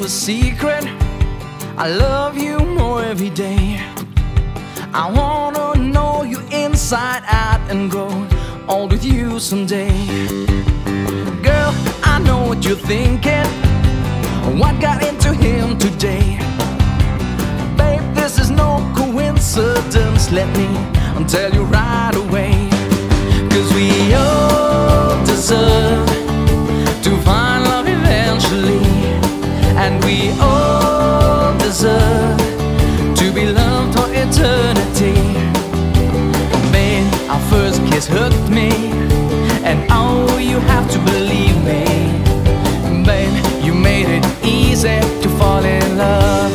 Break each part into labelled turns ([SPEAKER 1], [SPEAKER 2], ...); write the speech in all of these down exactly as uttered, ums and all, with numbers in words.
[SPEAKER 1] a secret, I love you more every day. I wanna know you inside out and go all with you someday. Girl, I know what you're thinking. What got into him today? Babe, this is no coincidence. Let me tell you right away. 'Cause we all deserve to find love eventually, and we all deserve to be loved for eternity. Babe, our first kiss hooked me, and oh, you have to believe me. Babe, you made it easy to fall in love.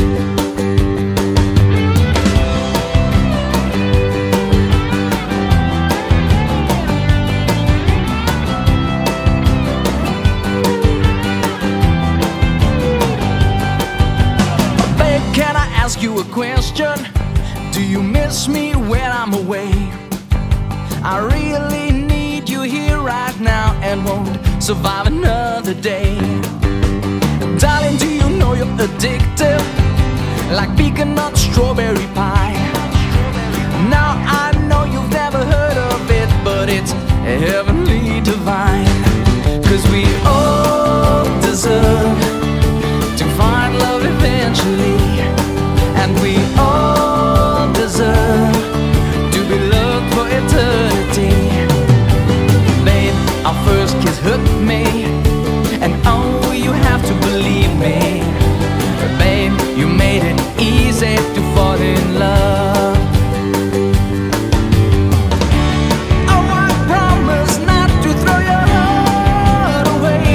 [SPEAKER 1] Ask you a question. Do you miss me when I'm away? I really need you here right now and won't survive another day. Darling, do you know you're addictive, like pecan nut strawberry pie? Now I know you've never heard of it, but it's heavenly divine. 'Cause we all deserve to find love eventually, and we all deserve to be loved for eternity. Babe, our first kiss hooked me, and oh, you have to believe me. Babe, you made it easy to fall in love. Oh, I promise not to throw your heart away.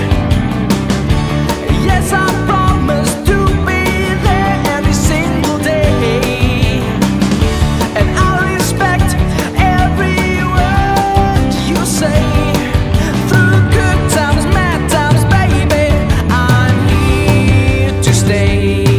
[SPEAKER 1] Yes, I promise to be there every single day, and I respect every word you say. Through good times, bad times, baby, I'm here to stay.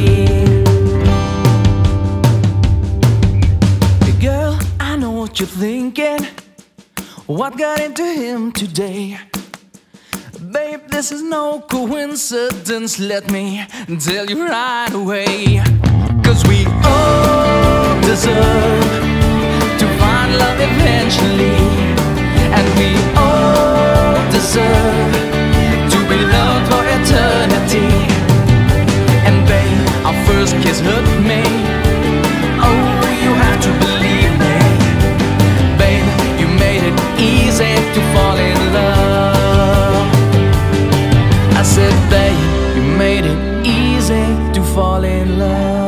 [SPEAKER 1] Girl, I know what you're thinking. What got into him today? Babe, this is no coincidence. Let me tell you right away. 'Cause we all deserve to find love eventually, and we all deserve to be loved for eternity. And babe, our first kiss hooked me. Oh, you have to believe me. Babe, you made it easy to fall in love. I said, babe, you made it easy to fall in love.